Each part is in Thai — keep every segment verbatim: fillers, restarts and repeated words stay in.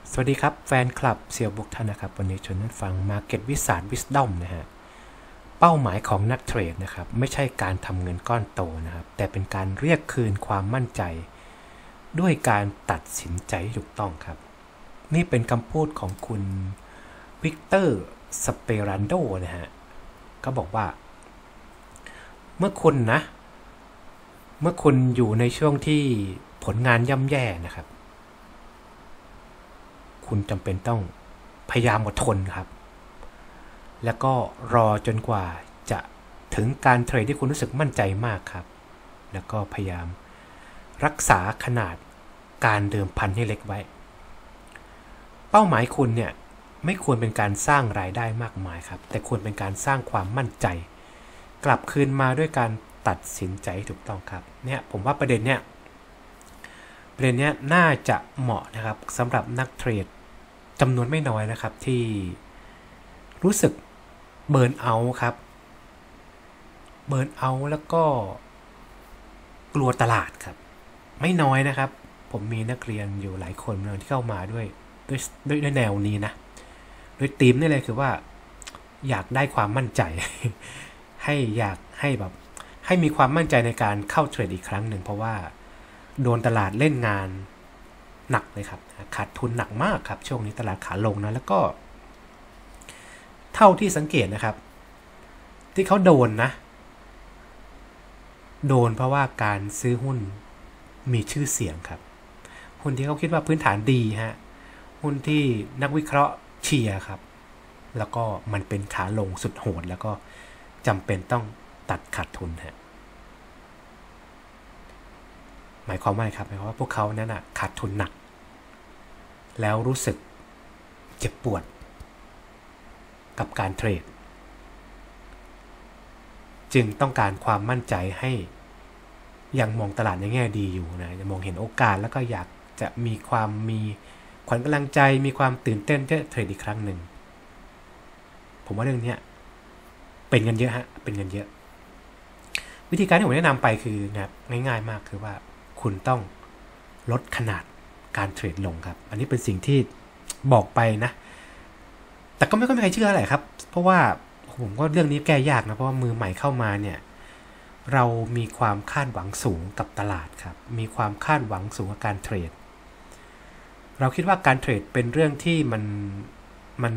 สวัสดีครับแฟนคลับเซียวบุกท่านนะครับวันนี้ชวนท่านฟัง Market Wizard Wisdom นะฮะเป้าหมายของนักเทรดนะครับไม่ใช่การทำเงินก้อนโตนะครับแต่เป็นการเรียกคืนความมั่นใจด้วยการตัดสินใจที่ถูกต้องครับนี่เป็นคำพูดของคุณวิกเตอร์สเปรันโดนะฮะก็บอกว่าเมื่อคุณนะเมื่อคุณอยู่ในช่วงที่ผลงานย่ำแย่นะครับคุณจำเป็นต้องพยายามอดทนครับแล้วก็รอจนกว่าจะถึงการเทรดที่คุณรู้สึกมั่นใจมากครับแล้วก็พยายามรักษาขนาดการเดิมพันให้เล็กไว้เป้าหมายคุณเนี่ยไม่ควรเป็นการสร้างรายได้มากมายครับแต่ควรเป็นการสร้างความมั่นใจกลับคืนมาด้วยการตัดสินใจถูกต้องครับเนี่ยผมว่าประเด็นเนี่ยประเด็นเนี้ยน่าจะเหมาะนะครับสำหรับนักเทรดจำนวนไม่น้อยนะครับที่รู้สึกเบิร์นเอาท์ครับเบิร์นเอาท์แล้วก็กลัวตลาดครับไม่น้อยนะครับผมมีนักเรียนอยู่หลายคนเลยที่เข้ามาด้วยด้วยด้วยแนวนี้นะโดยธีมนี่เลยคือว่าอยากได้ความมั่นใจให้อยากให้แบบให้มีความมั่นใจในการเข้าเทรดอีกครั้งหนึ่งเพราะว่าโดนตลาดเล่นงานหนักเลยครับขาดทุนหนักมากครับช่วงนี้ตลาดขาลงนะแล้วก็เท่าที่สังเกตนะครับที่เขาโดนนะโดนเพราะว่าการซื้อหุ้นมีชื่อเสียงครับหุ้นที่เขาคิดว่าพื้นฐานดีฮะหุ้นที่นักวิเคราะห์เชียร์ครับแล้วก็มันเป็นขาลงสุดโหดแล้วก็จำเป็นต้องตัดขาดทุนฮะหมายความว่าครับหมายความว่าพวกเขานั้นนะขาดทุนหนักแล้วรู้สึกเจ็บปวดกับการเทรดจึงต้องการความมั่นใจให้ยังมองตลาดในแง่ดีอยู่นะจะมองเห็นโอกาสแล้วก็อยากจะมีความมีขวัญกำลังใจมีความตื่นเต้นที่จะเทรดอีกครั้งหนึ่งผมว่าเรื่องนี้เป็นเงินเยอะฮะเป็นเงินเยอะวิธีการที่ผมแนะนำไปคือนะง่ายๆมากคือว่าคุณต้องลดขนาดการเทรดลงครับอันนี้เป็นสิ่งที่บอกไปนะแต่ก็ไม่ค่อยมีใครเชื่ออะไรครับเพราะว่าผมก็เรื่องนี้แก้ยากนะเพราะว่ามือใหม่เข้ามาเนี่ยเรามีความคาดหวังสูงกับตลาดครับมีความคาดหวังสูงกับการเทรดเราคิดว่าการเทรดเป็นเรื่องที่มันมัน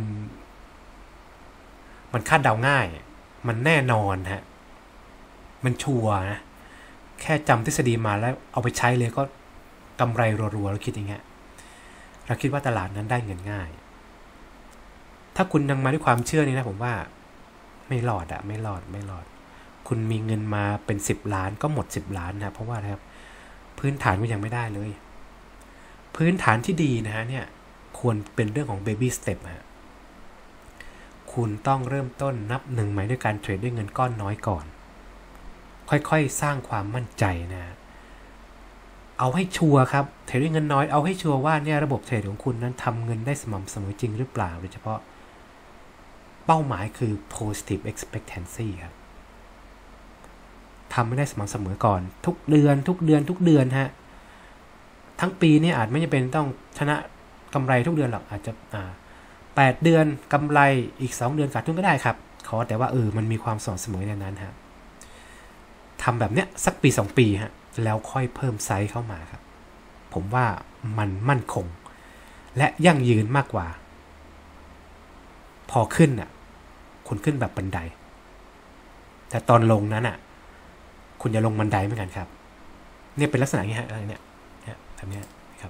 มันคาดเดาง่ายมันแน่นอนฮะมันชัวร์นะแค่จำทฤษฎีมาแล้วเอาไปใช้เลยก็กำไรรัวๆเราคิดอย่างเงี้ยเราคิดว่าตลาดนั้นได้เงินง่ายถ้าคุณยังมาด้วยความเชื่อนี้นะผมว่าไม่รอดอะไม่รอดไม่รอดคุณมีเงินมาเป็นสิบล้านก็หมดสิบล้านนะเพราะว่านะครับพื้นฐานก็ยังไม่ได้เลยพื้นฐานที่ดีนะฮะเนี่ยควรเป็นเรื่องของ baby step ฮะคุณต้องเริ่มต้นนับหนึ่งใหม่ด้วยการเทรดด้วยเงินก้อนน้อยก่อนค่อยๆสร้างความมั่นใจนะเอาให้ชัวร์ครับเทรดด้วยเงินน้อยเอาให้ชัวร์ว่าเนี่ยระบบเทรดของคุณนั้นทำเงินได้สม่ำเสมอจริงหรือเปล่าโดยเฉพาะเป้าหมายคือ positive expectancy ครับทำไม่ได้สม่ำเสมอก่อนทุกเดือนทุกเดือนทุกเดือนฮะทั้งปีนี่อาจไม่จำเป็นต้องชนะกำไรทุกเดือนหรอกอาจจะอ่าแปดเดือนกำไรอีกสองเดือนขาดทุนก็ได้ครับขอแต่ว่าเออมันมีความสม่ำเสมอในนั้นฮะทำแบบเนี้ยสักปีสองปีฮะแล้วค่อยเพิ่มไซส์เข้ามาครับผมว่ามันมั่นคงและยั่งยืนมากกว่าพอขึ้นน่ะคุณขึ้นแบบบันไดแต่ตอนลงนั้นน่ะคุณอย่าลงบันไดเหมือนกันครับเนี่ยเป็นลักษณะนี้ฮะอะไรเนี่ยแบบนี้ครับ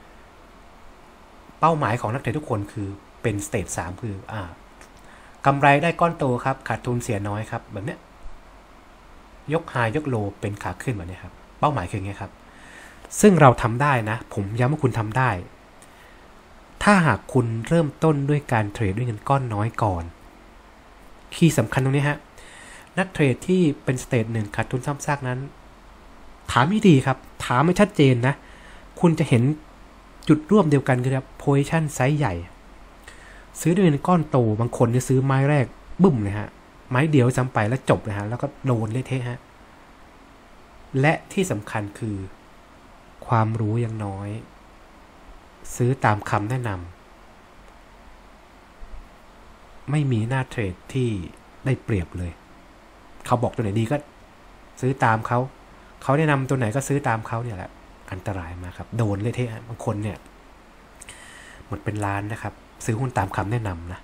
เป้าหมายของนักเทรดทุกคนคือเป็นสเตจสามคืออ่ากำไรได้ก้อนโตครับขาดทุนเสียน้อยครับแบบเนี้ยยกไฮยกโลเป็นขาขึ้นแบบนี้ครับเป้าหมายคือไงครับซึ่งเราทำได้นะผมย้ำว่าคุณทำได้ถ้าหากคุณเริ่มต้นด้วยการเทรดด้วยเงินก้อนน้อยก่อนคีย์สำคัญตรงนี้ฮะนักเทรดที่เป็นสเตจหนึ่งขาดทุนซ้ำซากนั้นถามไม่ดีครับถามไม่ชัดเจนนะคุณจะเห็นจุดร่วมเดียวกันคือครับ position ไซส์ใหญ่ซื้อด้วยเงินก้อนโตบางคนจะซื้อไม้แรกบึ้มเลยฮะไม้เดียวซ้ำไปแล้วจบเลยฮะแล้วก็โดนเละเทะฮะและที่สำคัญคือความรู้ยังน้อยซื้อตามคำแนะนำไม่มีหน้าเทรดที่ได้เปรียบเลยเขาบอกตัวไหนดีก็ซื้อตามเขาเขาแนะนำตัวไหนก็ซื้อตามเขาเนี่ยแหละอันตรายมากครับโดนเลยเทะบางคนเนี่ยหมดเป็นล้านนะครับซื้อหุ้นตามคำแนะนำนะ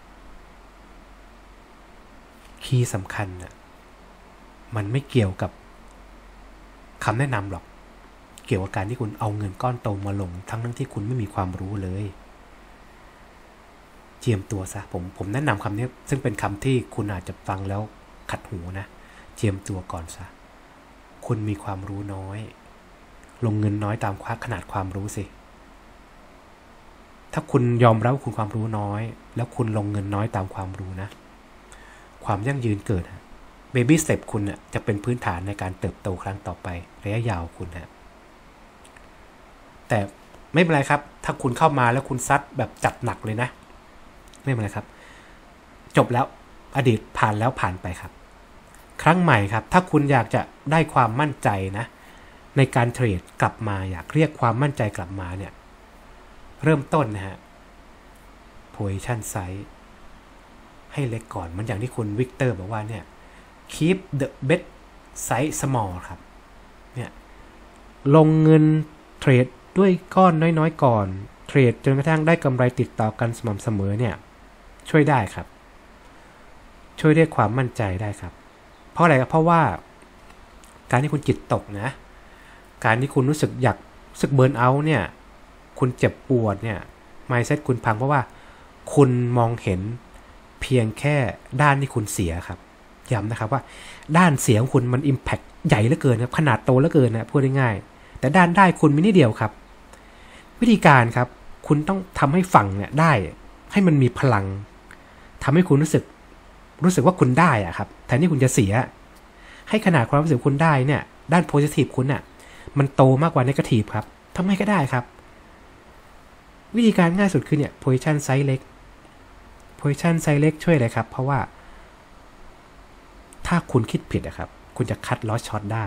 คีย์สำคัญนะมันไม่เกี่ยวกับคำแนะนำหรอกเกี่ยวกับการที่คุณเอาเงินก้อนโตมาลงทั้งทั้งที่คุณไม่มีความรู้เลยเจียมตัวซะผมผมแนะนำคำนี้ซึ่งเป็นคำที่คุณอาจจะฟังแล้วขัดหูนะเจียมตัวก่อนซะคุณมีความรู้น้อยลงเงินน้อยตามขนาดความรู้สิถ้าคุณยอมรับว่าคุณความรู้น้อยแล้วคุณลงเงินน้อยตามความรู้นะความยั่งยืนเกิดเบบี้สเต็ปคุณน่ะจะเป็นพื้นฐานในการเติบโตครั้งต่อไประยะยาวคุณฮะแต่ไม่เป็นไรครับถ้าคุณเข้ามาแล้วคุณซัดแบบจัดหนักเลยนะไม่เป็นไรครับจบแล้วอดีตผ่านแล้วผ่านไปครับครั้งใหม่ครับถ้าคุณอยากจะได้ความมั่นใจนะในการเทรดกลับมาอยากเรียกความมั่นใจกลับมาเนี่ยเริ่มต้นนะฮะ position size ให้เล็กก่อนมันอย่างที่คุณวิกเตอร์บอกว่าเนี่ย keep the bet size small ครับเนี่ยลงเงินเทรดด้วยก้อนน้อยๆก่อนเทรดจนกระทั่งได้กำไรติดต่อกันสม่ำเสมอเนี่ยช่วยได้ครับช่วยเรียกความมั่นใจได้ครับเพราะอะไรครับเพราะว่าการที่คุณจิตตกนะการที่คุณรู้สึกอยากรู้สึกเบิร์นเอาท์เนี่ยคุณเจ็บปวดเนี่ย mindset คุณพังเพราะว่าคุณมองเห็นเพียงแค่ด้านที่คุณเสียครับย้ำนะครับว่าด้านเสียของคุณมัน impact ใหญ่เหลือเกินครับขนาดโตเหลือเกินนะพูดง่ายๆแต่ด้านได้คุณมีนิดเดียวครับวิธีการครับคุณต้องทำให้ฝั่งเนี่ยได้ให้มันมีพลังทำให้คุณรู้สึกรู้สึกว่าคุณได้อะครับแทนที่คุณจะเสียให้ขนาดความรู้สึกคุณได้เนี่ยด้าน positive คุณน่ะมันโตมากกว่า negative ครับทำไมก็ได้ครับวิธีการง่ายสุดคือเนี่ย position size เล็ก position size เล็กช่วยเลยครับเพราะว่าถ้าคุณคิดผิดอะครับคุณจะคัด loss short ได้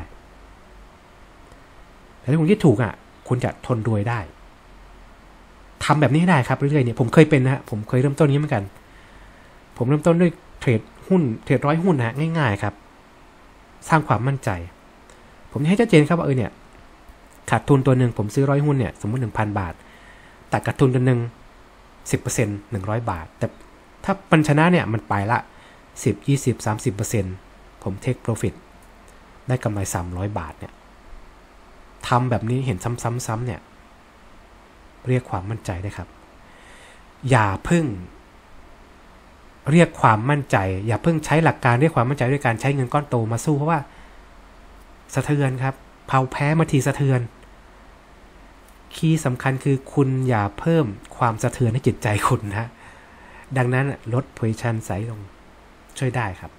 แต่ถ้าคุณคิดถูกอ่ะคุณจะทนรวยได้ทำแบบนี้ให้ได้ครับเรื่อยๆเนี่ยผมเคยเป็นนะฮะผมเคยเริ่มต้นนี้เหมือนกันผมเริ่มต้นด้วยเทรดหุ้นเทรดร้อยหุ้นนะง่ายๆครับสร้างความมั่นใจผมให้ชัดเจนครับว่าเออเนี่ยขาดทุนตัวหนึ่งผมซื้อร้อยหุ้นเนี่ยสมมติ หนึ่งพัน บาทแต่ขาดทุนตัวหนึ่ง สิบเปอร์เซ็นต์ หนึ่งร้อยบาทแต่ถ้ามันชนะเนี่ยมันไปละสิบ ยี่สิบ สามสิบเปอร์เซ็นต์ ผมเทคโปรฟิตได้กำไรสามร้อยบาทเนี่ยทำแบบนี้เห็นซ้ำๆๆเนี่ยเรียกความมั่นใจได้ครับอย่าเพิ่งเรียกความมั่นใจอย่าเพิ่งใช้หลักการเรียกความมั่นใจด้วยการใช้เงินก้อนโตมาสู้เพราะว่าสะเทือนครับเผาแพ้มาทีสะเทือนคีย์สำคัญคือคุณอย่าเพิ่มความสะเทือนให้จิตใจคุณนะดังนั้นลด position size ลงช่วยได้ครับ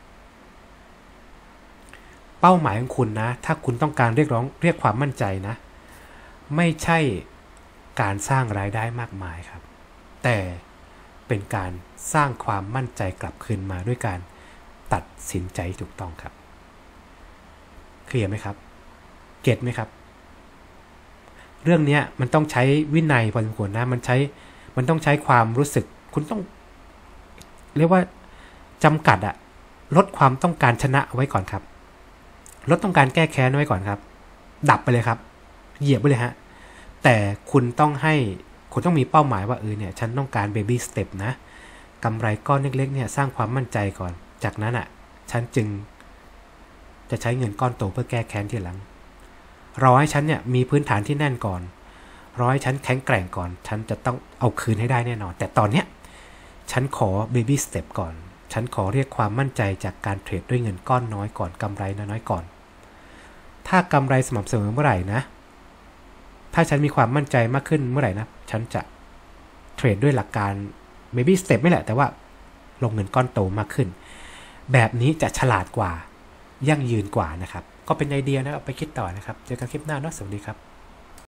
เป้าหมายของคุณนะถ้าคุณต้องการเรียกร้องเรียกความมั่นใจนะไม่ใช่การสร้างรายได้มากมายครับแต่เป็นการสร้างความมั่นใจกลับคืนมาด้วยการตัดสินใจถูกต้องครับเคลียร์ไหมครับเก็ทไหมครับเรื่องนี้มันต้องใช้วินัยพอสมควรนะมันใช้มันต้องใช้ความรู้สึกคุณต้องเรียกว่าจำกัดอะลดความต้องการชนะเอาไว้ก่อนครับลดต้องการแก้แค้นไว้ก่อนครับดับไปเลยครับเหยียบไปเลยฮะแต่คุณต้องให้คุณต้องมีเป้าหมายว่าเออเนี่ยฉันต้องการ baby step นะกำไรก้อนเล็กๆเนี่ยสร้างความมั่นใจก่อนจากนั้นอ่ะฉันจึงจะใช้เงินก้อนโตเพื่อแก้แค้นทีหลังรอให้ฉันเนี่ยมีพื้นฐานที่แน่นก่อนรอให้ฉันแข็งแกร่งก่อนฉันจะต้องเอาคืนให้ได้แน่นอนแต่ตอนเนี้ยฉันขอ baby step ก่อนฉันขอเรียกความมั่นใจจากการเทรดด้วยเงินก้อนน้อยก่อนกำไรน้อยๆก่อนถ้ากำไรสม่ำเสมอเมื่อไหร่นะถ้าฉันมีความมั่นใจมากขึ้นเมื่อไหร่นะฉันจะเทรดด้วยหลักการ baby step ไม่แหละแต่ว่าลงเงินก้อนโตมากขึ้นแบบนี้จะฉลาดกว่ายั่งยืนกว่านะครับก็เป็นไอเดียนะเอาไปคิดต่อนะครับเจอกันคลิปหน้าเนาะสวัสดีครับ